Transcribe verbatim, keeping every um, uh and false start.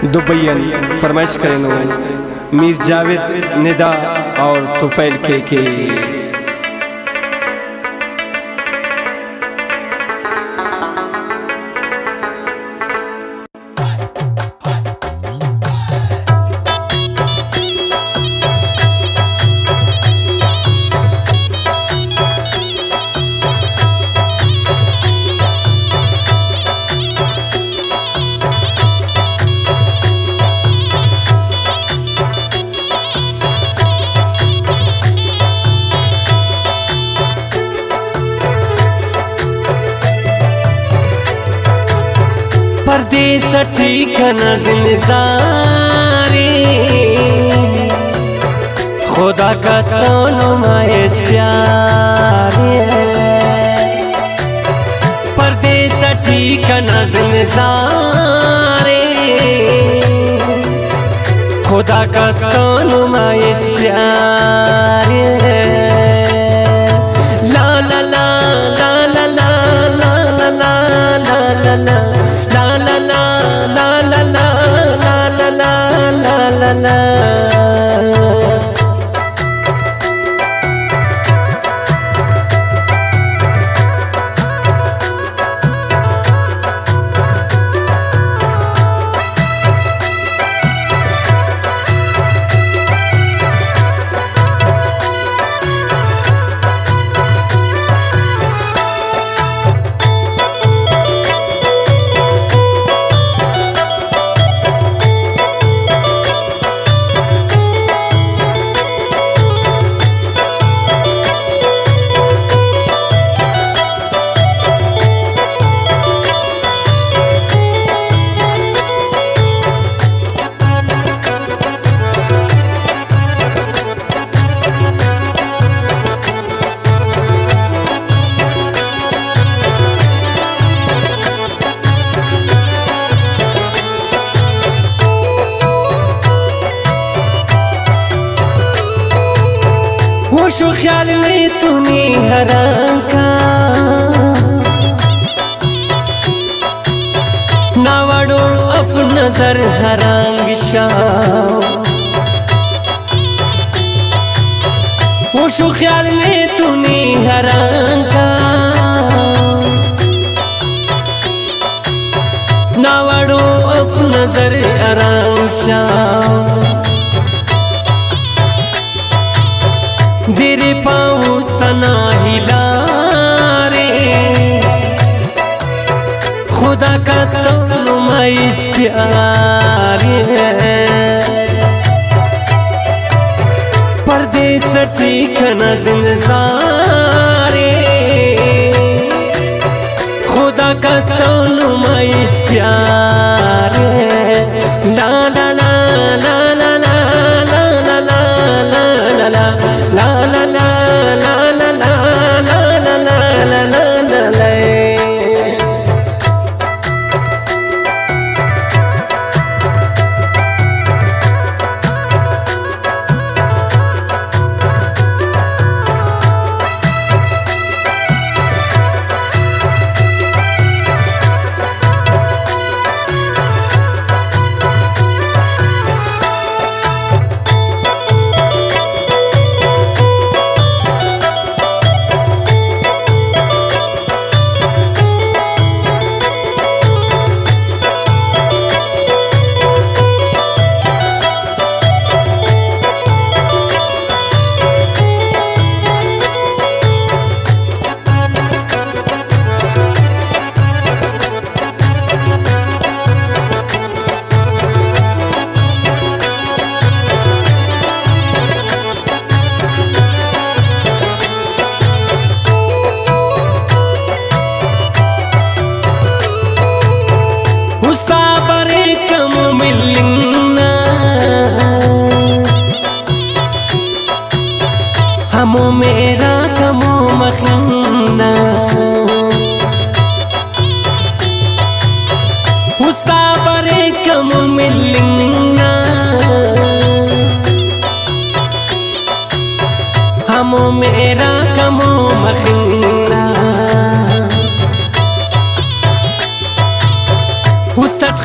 दुबैयन फरमाइश करें मीर जावेद निदा और तुफैल के के परदेस ठिकाना जिंदगारी खुदा का तो मायज प्यारे परदेस ठिकाना जिंदगारी खुदा का तो मायज प्यारे ला ला ला ला ला ला ला ला ला ला होशो ख्याल में तूने हराम का नावाड़ो अपना नजर हरांग शाम होशो ख्याल में तूने हराम का नावाड़ो अपना नजर हरांग शाम तेरे पाँव तना हिला रे खुदा का तो माइज प्यारे परदेस ठिकाना जिंदगारी खुदा का तो माइज प्यारे ला ला ला ला ला ला ला ला ला ला La la la la la la la la la la la la हमो मेरा कमो मखना उस्ता बरे कमो मिलना हमो मेरा कमो मखना उस्ता